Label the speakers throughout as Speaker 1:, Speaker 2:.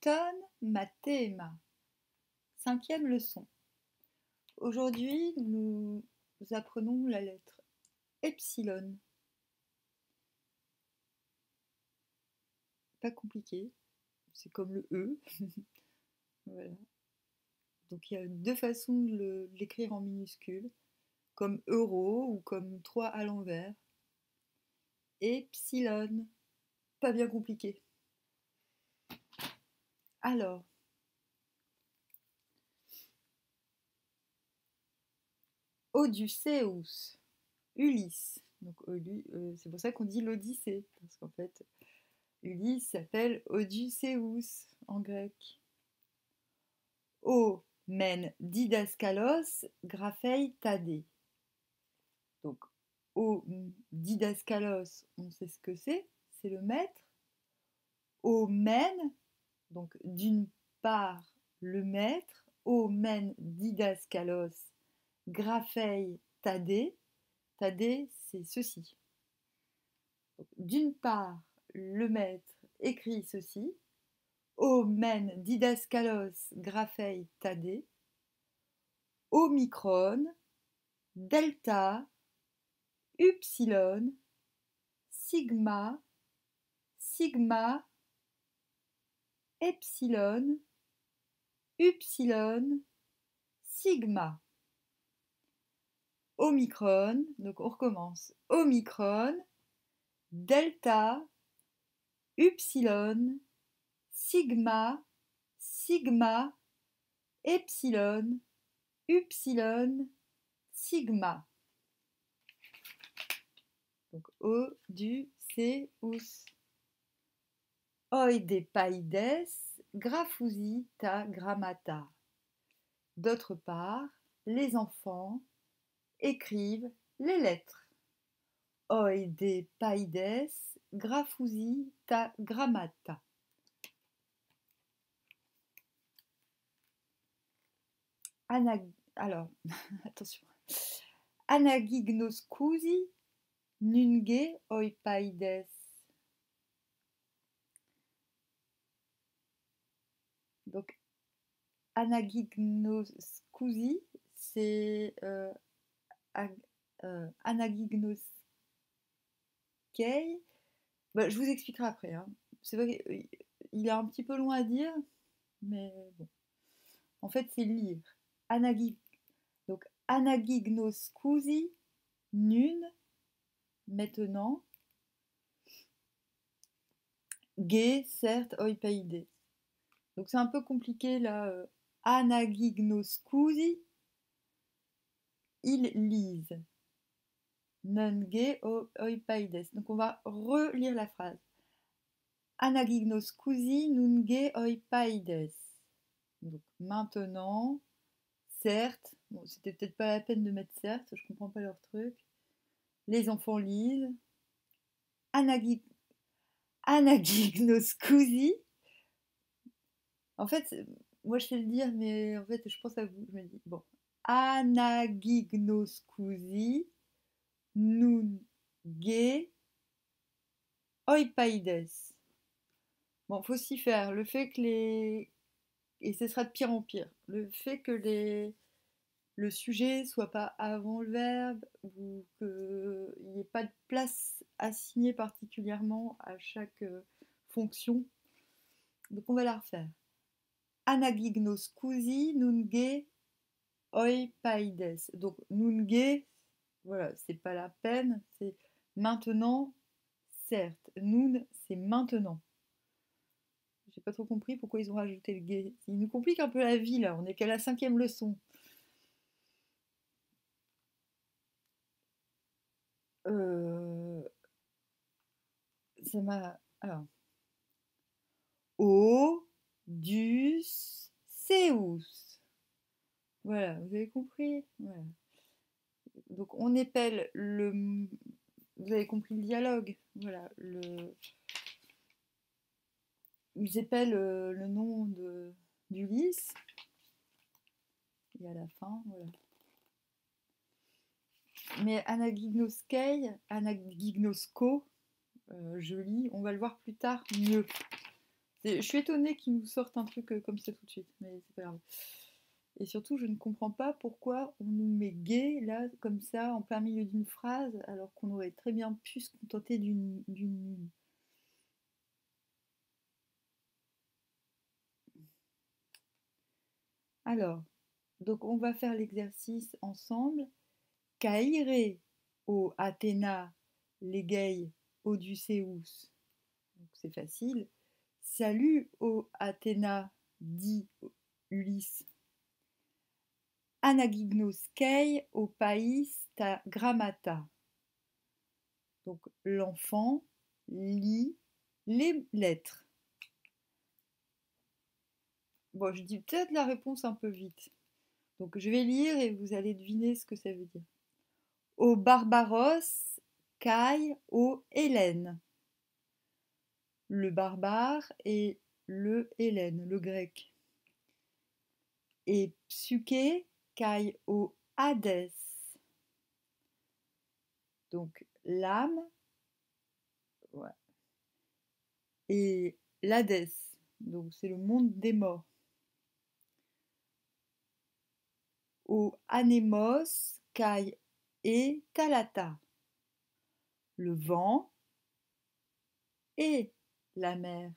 Speaker 1: Ton mathéma. 5e leçon. Aujourd'hui, nous apprenons la lettre epsilon. Pas compliqué, c'est comme le E. Voilà. Donc il y a deux façons de l'écrire en minuscule, comme euro ou comme 3 à l'envers. Epsilon, pas bien compliqué. Alors, Odysseus, Ulysse. Donc c'est pour ça qu'on dit l'Odyssée, parce qu'en fait, Ulysse s'appelle Odysseus en grec. O men didaskalos graphei tadé. Donc, O didaskalos, on sait ce que c'est le maître. O men, donc d'une part le maître. O men didaskalos graphei tadé. Tadé, c'est ceci. D'une part, le maître écrit ceci. O men didaskalos graphei tadé. Omicron, delta, upsilon, sigma, sigma, epsilon, upsilon, sigma. Omicron, donc on recommence. Omicron, delta, upsilon, sigma, sigma, epsilon, upsilon, sigma. Donc Odysseus. Oide paides, graphousi ta grammata. D'autre part, les enfants écrivent les lettres. Oide paides, graphousi ta grammata. Alors, attention. Anagignoscusi nunge oi paides. Donc, anagignoscusi, c'est anagignoskei. Bah, je vous expliquerai après. Hein. C'est vrai qu'il est un petit peu loin à dire, mais bon. En fait, c'est lire. Donc, anagignoscusi nun, maintenant. Ge, certes, oi paides. Donc c'est un peu compliqué là. Anagignoscusi, ils lisent. Non ge oi paides. Donc on va relire la phrase. Anagignoscusi nun ge oi paides. Donc maintenant, certes, bon, c'était peut-être pas la peine de mettre certes, je comprends pas leur truc. Les enfants lisent. Anagignoscusi. En fait, moi je sais le dire, mais en fait je pense à vous. Je me dis, bon. Anagignoscusi nun ge oi paides. Bon, faut s'y faire. Le fait que les... Et ce sera de pire en pire. Le fait que le sujet soit pas avant le verbe ou qu'il n'y ait pas de place assignée particulièrement à chaque fonction. Donc on va la refaire. Anagignoscusi nunge oi paides. Donc nunge, voilà, c'est pas la peine, c'est maintenant, certes. Nun, c'est maintenant. J'ai pas trop compris pourquoi ils ont rajouté le ge. Ils nous compliquent un peu la vie là, on est qu'à la 5e leçon. Ça m'a... Alors. Odysseus. Voilà, vous avez compris? Voilà. Donc on épelle le... Vous avez compris le dialogue? Voilà, ils épellent le nom d'Ulysse. Et à la fin, voilà. Mais anagignosko, joli, on va le voir plus tard mieux. Je suis étonnée qu'ils nous sortent un truc comme ça tout de suite, mais c'est pas grave. Et surtout, je ne comprends pas pourquoi on nous met gay, là, comme ça, en plein milieu d'une phrase, alors qu'on aurait très bien pu se contenter d'une. Alors, donc on va faire l'exercice ensemble. Caire au Athéna legei Odysseus. Donc c'est facile. Salut au Athéna, dit Ulysse. Anagignos kei au pays ta grammata. Donc l'enfant lit les lettres. Bon, je dis peut-être la réponse un peu vite. Donc je vais lire et vous allez deviner ce que ça veut dire. Au Barbaros kai au Hélène. Le barbare et le Hélène, le grec. Et Psyché kai au Hadès. Donc l'âme, ouais. Et l'Hadès, donc c'est le monde des morts. Au Anémos kai et Thalata. Le vent et la mer.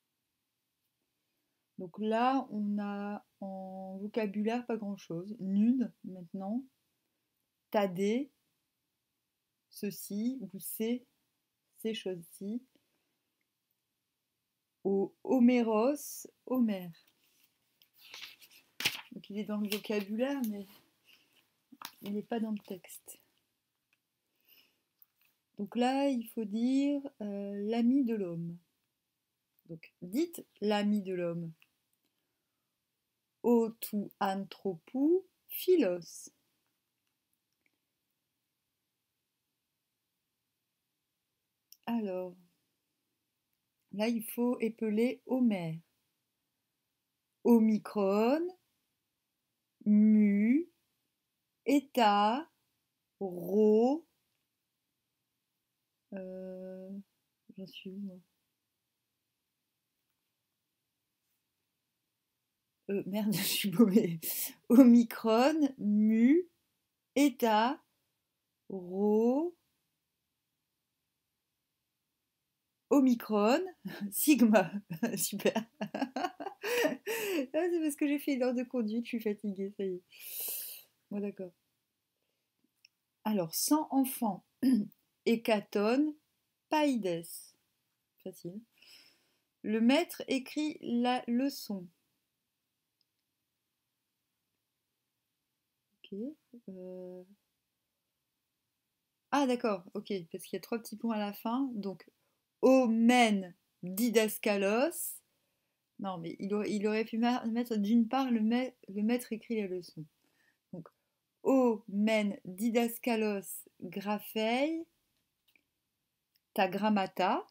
Speaker 1: Donc là, on a en vocabulaire pas grand-chose. Nune, maintenant. Tadé, ceci, ou ces choses-ci. Au Homéros, Homère. Donc il est dans le vocabulaire, mais il n'est pas dans le texte. Donc là, il faut dire l'ami de l'homme. Donc dites l'ami de l'homme. O tu anthropou philos. Alors, là, il faut épeler Homère. Omicron, mu, état, rho. J'en suis où, moi? Merde, je suis paumée. Omicron, mu, état, rho, Omicron, sigma. Super. Ah, c'est parce que j'ai fait une heure de conduite, je suis fatiguée, ça y est. Bon, d'accord. Alors, 100 enfants. Hécaton, Païdes. Facile. Le maître écrit la leçon. Ok. Ah, d'accord, ok, parce qu'il y a 3 petits points à la fin. Donc, omen didaskalos. Non, mais il aurait pu mettre d'une part le maître écrit la leçon. Donc, omen didaskalos graphei ta grammata.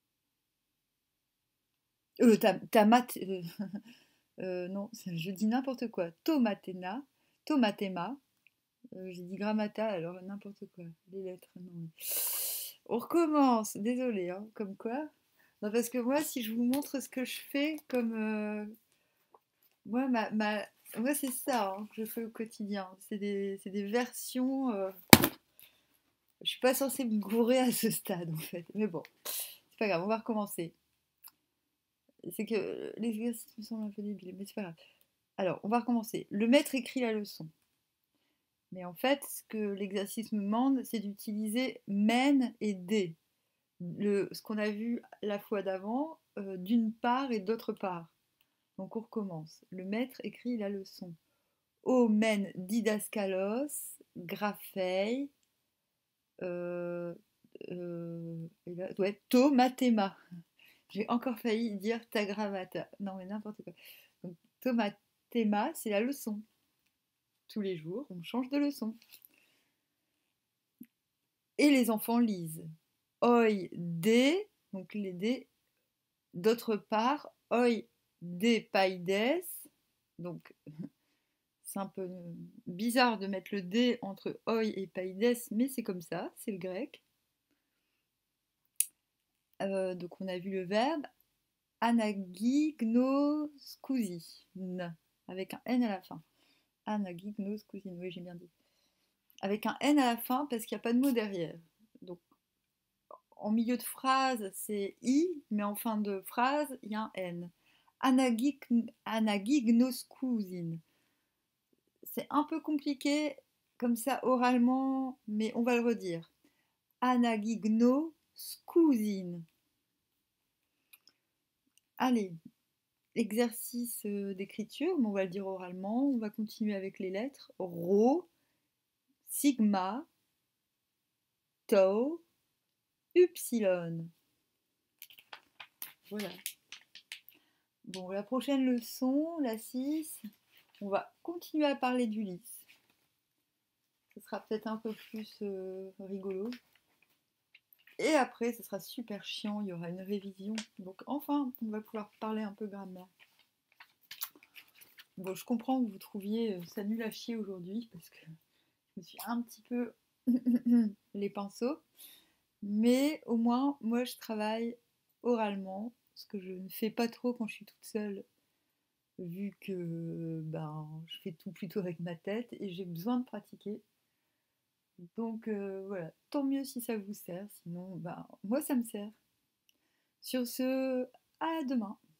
Speaker 1: Non, je dis n'importe quoi. Tomatema. J'ai dit grammata, alors n'importe quoi. Les lettres, non. On recommence, désolé, hein, comme quoi. Non, parce que moi, si je vous montre ce que je fais comme. Moi, moi c'est ça hein, que je fais au quotidien. C'est des versions. Je suis pas censée me gourer à ce stade, en fait. Mais bon, c'est pas grave, on va recommencer. C'est que les exercices me semblent un peu débiles, mais c'est pas grave. Alors, on va recommencer. Le maître écrit la leçon. Mais en fait, ce que l'exercice nous demande, c'est d'utiliser men et des. Ce qu'on a vu la fois d'avant, d'une part et d'autre part. Donc on recommence. Le maître écrit la leçon. O men didaskalos, graphei, ouais, to mathéma. J'ai encore failli dire ta gravata. Non mais n'importe quoi. Donc to mathéma, c'est la leçon. Tous les jours, on change de leçon. Et les enfants lisent. Oi de, donc les D, d'autre part, oi de paides, donc c'est un peu bizarre de mettre le D entre oi et paides, mais c'est comme ça, c'est le grec. Donc on a vu le verbe. Anagignoskousin, avec un N à la fin. Anagignoskousin, oui, j'ai bien dit. Avec un N à la fin parce qu'il n'y a pas de mot derrière. Donc, en milieu de phrase, c'est I, mais en fin de phrase, il y a un N. Anagignoskousin. C'est un peu compliqué comme ça oralement, mais on va le redire. Anagignoskousin. Allez, exercice d'écriture, mais on va le dire oralement. On va continuer avec les lettres. Rho, sigma, tau, upsilon. Voilà. Bon, la prochaine leçon, la 6, on va continuer à parler d'Ulysse. Ce sera peut-être un peu plus rigolo. Et après, ce sera super chiant, il y aura une révision. Donc enfin, on va pouvoir parler un peu grammaire. Bon, je comprends que vous trouviez ça nul à chier aujourd'hui, parce que je me suis un petit peu les pinceaux. Mais au moins, moi, je travaille oralement, ce que je ne fais pas trop quand je suis toute seule, vu que ben, je fais tout plutôt avec ma tête et j'ai besoin de pratiquer. Donc voilà, tant mieux si ça vous sert, sinon ben, moi ça me sert. Sur ce, à demain.